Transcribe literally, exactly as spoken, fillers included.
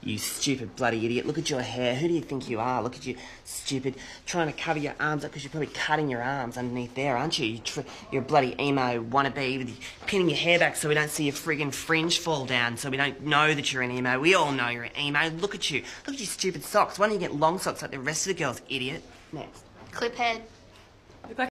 You stupid bloody idiot. Look at your hair. Who do you think you are? Look at you, stupid. Trying to cover your arms up because you're probably cutting your arms underneath there, aren't you? you tr you're a bloody emo wannabe with pinning your hair back so we don't see your friggin' fringe fall down, so we don't know that you're an emo. We all know you're an emo. Look at you. Look at your stupid socks. Why don't you get long socks like the rest of the girls, idiot? Next. Clip head.